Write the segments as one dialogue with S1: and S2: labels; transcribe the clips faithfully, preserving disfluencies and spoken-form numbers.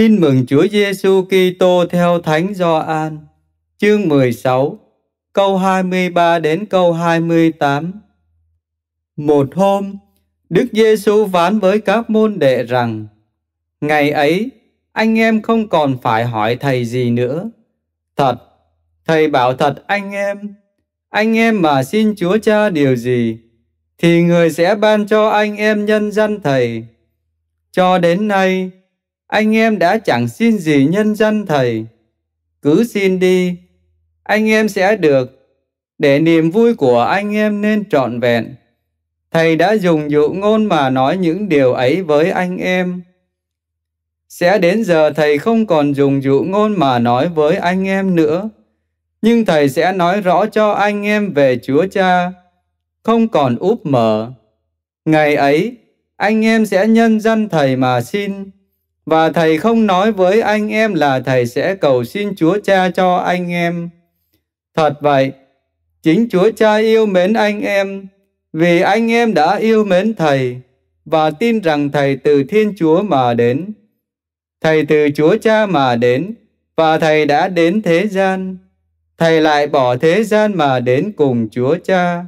S1: Tin mừng Chúa Giêsu Kitô theo Thánh Gioan, chương mười sáu, câu hai mươi ba đến câu hai mươi tám. Một hôm, Đức Giêsu phán với các môn đệ rằng: ngày ấy, anh em không còn phải hỏi thầy gì nữa. Thật, thầy bảo thật anh em, anh em mà xin Chúa Cha điều gì, thì Người sẽ ban cho anh em nhân danh thầy. Cho đến nay, anh em đã chẳng xin gì nhân danh thầy. Cứ xin đi, anh em sẽ được, để niềm vui của anh em nên trọn vẹn. Thầy đã dùng dụ ngôn mà nói những điều ấy với anh em. Sẽ đến giờ thầy không còn dùng dụ ngôn mà nói với anh em nữa, nhưng thầy sẽ nói rõ cho anh em về Chúa Cha, không còn úp mở. Ngày ấy, anh em sẽ nhân danh thầy mà xin, và thầy không nói với anh em là thầy sẽ cầu xin Chúa Cha cho anh em. Thật vậy, chính Chúa Cha yêu mến anh em, vì anh em đã yêu mến thầy, và tin rằng thầy từ Thiên Chúa mà đến. Thầy từ Chúa Cha mà đến, và thầy đã đến thế gian. Thầy lại bỏ thế gian mà đến cùng Chúa Cha.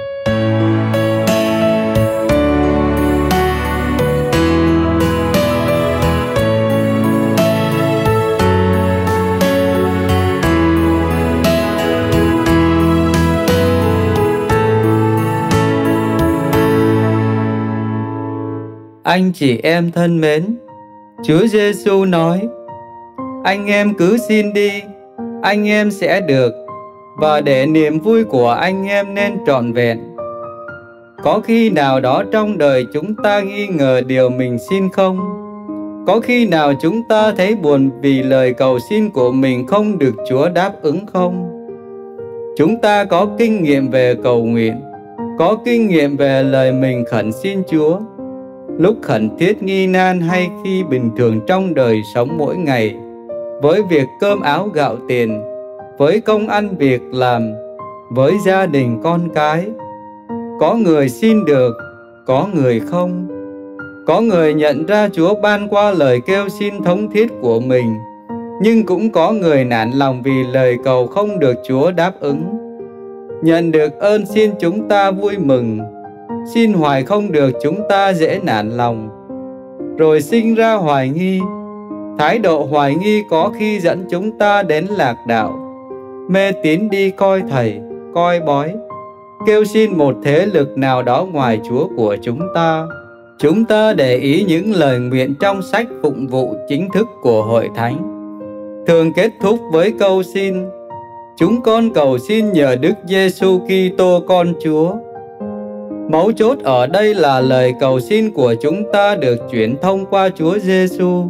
S1: Anh chị em thân mến, Chúa Giêsu nói: anh em cứ xin đi, anh em sẽ được, và để niềm vui của anh em nên trọn vẹn. Có khi nào đó trong đời chúng ta nghi ngờ điều mình xin không? Có khi nào chúng ta thấy buồn vì lời cầu xin của mình không được Chúa đáp ứng không? Chúng ta có kinh nghiệm về cầu nguyện, có kinh nghiệm về lời mình khẩn xin Chúa, lúc khẩn thiết nghi nan hay khi bình thường trong đời sống mỗi ngày, với việc cơm áo gạo tiền, với công ăn việc làm, với gia đình con cái. Có người xin được, có người không. Có người nhận ra Chúa ban qua lời kêu xin thống thiết của mình, nhưng cũng có người nản lòng vì lời cầu không được Chúa đáp ứng. Nhận được ơn xin chúng ta vui mừng, xin hoài không được chúng ta dễ nản lòng. Rồi sinh ra hoài nghi. Thái độ hoài nghi có khi dẫn chúng ta đến lạc đạo, mê tín đi coi thầy, coi bói, kêu xin một thế lực nào đó ngoài Chúa của chúng ta. Chúng ta để ý những lời nguyện trong sách phụng vụ chính thức của Hội Thánh, thường kết thúc với câu xin: chúng con cầu xin nhờ Đức Giêsu Kitô con Chúa. Mấu chốt ở đây là lời cầu xin của chúng ta được chuyển thông qua Chúa Giêsu.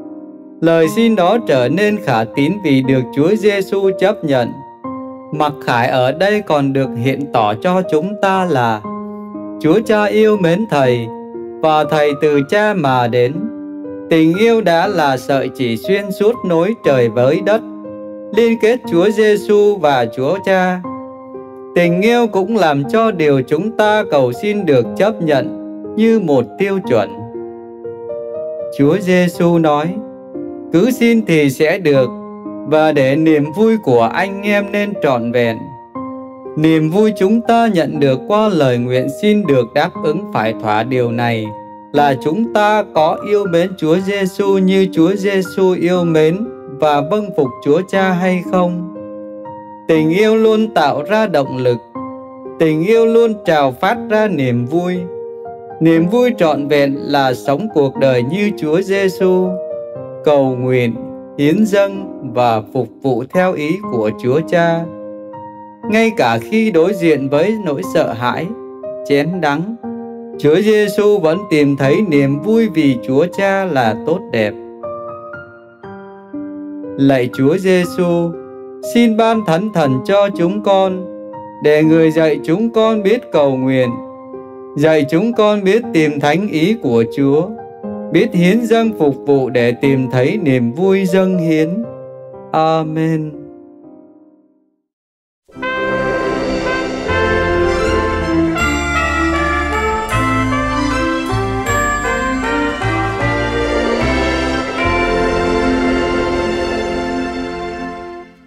S1: Lời xin đó trở nên khả tín vì được Chúa Giêsu chấp nhận. Mặc khải ở đây còn được hiện tỏ cho chúng ta là Chúa Cha yêu mến thầy, và thầy từ Cha mà đến. Tình yêu đã là sợi chỉ xuyên suốt nối trời với đất, liên kết Chúa Giêsu và Chúa Cha. Tình yêu cũng làm cho điều chúng ta cầu xin được chấp nhận như một tiêu chuẩn. Chúa Giêsu nói: cứ xin thì sẽ được, và để niềm vui của anh em nên trọn vẹn. Niềm vui chúng ta nhận được qua lời nguyện xin được đáp ứng phải thỏa điều này là chúng ta có yêu mến Chúa Giêsu như Chúa Giêsu yêu mến và vâng phục Chúa Cha hay không. Tình yêu luôn tạo ra động lực, tình yêu luôn trào phát ra niềm vui. Niềm vui trọn vẹn là sống cuộc đời như Chúa Giêsu, cầu nguyện, hiến dâng và phục vụ theo ý của Chúa Cha. Ngay cả khi đối diện với nỗi sợ hãi, chén đắng, Chúa Giêsu vẫn tìm thấy niềm vui vì Chúa Cha là tốt đẹp. Lạy Chúa Giêsu, xin ban Thánh Thần cho chúng con, để Người dạy chúng con biết cầu nguyện, dạy chúng con biết tìm thánh ý của Chúa, biết hiến dâng phục vụ để tìm thấy niềm vui dâng hiến. Amen.